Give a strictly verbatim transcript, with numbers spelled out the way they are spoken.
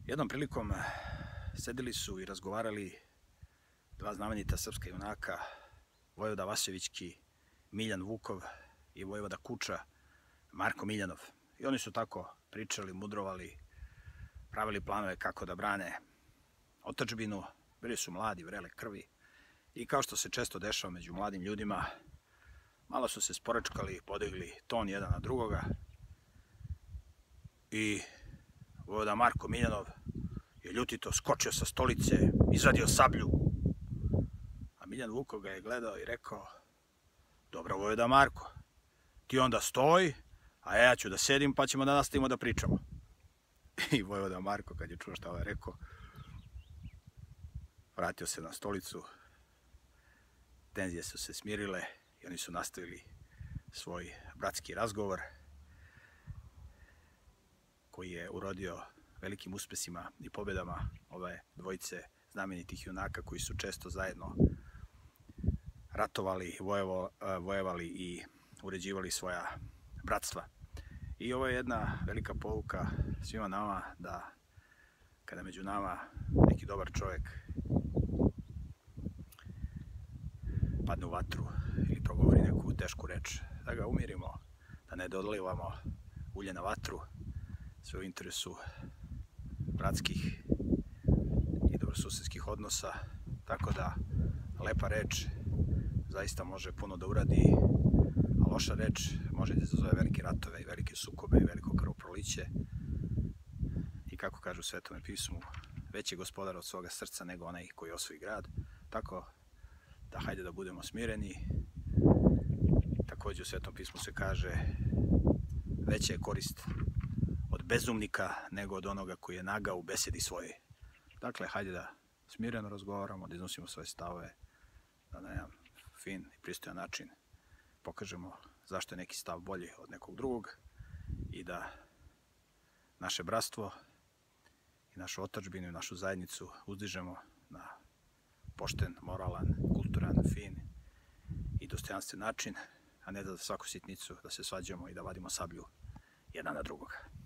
Jednom prilikom sedeli su i razgovarali dva znamenita srpska junaka, Vojvoda Vasevićki, Miljan Vukov i Vojvoda Kuča, Marko Miljanov. I oni su tako pričali, mudrovali, pravili planove kako da brane otadžbinu. Bili su mladi, vrele krvi i kao što se često dešava među mladim ljudima, malo su se sporečkali, podigli ton jedan na drugoga i Vojvoda Marko Miljanov je ljutito skočio sa stolice, izvadio sablju, a Miljan Vukov ga je gledao i rekao: dobro, Vojvoda Marko, ti onda stoj, a ja ću da sedim pa ćemo da nastavimo da pričamo. I Vojvoda Marko, kad je čuo šta ovaj rekao, vratio se na stolicu, tenzije su se smirile i oni su nastavili svoj bratski razgovor koji je urodio velikim uspesima i pobedama ove dvojice znamenitih junaka koji su često zajedno ratovali, vojevali i uređivali svoja bratstva. I ovo je jedna velika pouka svima nama da kada među nama neki dobar čovjek padne u vatru ili progovori neku tešku reč, da ga umirimo, da ne dolivamo ulje na vatru, sve u interesu bratskih i dobrosusedskih odnosa, tako da lepa reč zaista može puno da uradi, a loša reč može da izazove velike ratove i velike sukobe i veliko krvoproliće. I kako kažu u Svetome pismu, veći je gospodar od svoga srca nego onaj koji osvoji grad, tako da hajde da budemo smireni. Također u Svetom pismu se kaže: veća je korist od bezumnika nego od onoga koji je naga u besedi svojoj. Dakle, hajde da smireno razgovaramo, da iznosimo svoje stavove, da na jedan fin i pristojan način pokažemo zašto je neki stav bolji od nekog drugog i da naše bratstvo i našu otadžbinu i našu zajednicu uzdižemo na pošten, moralan, kulturan, fin i dostojanstven način, a ne da za svaku sitnicu da se svađamo i da vadimo sablju jedan na drugoga.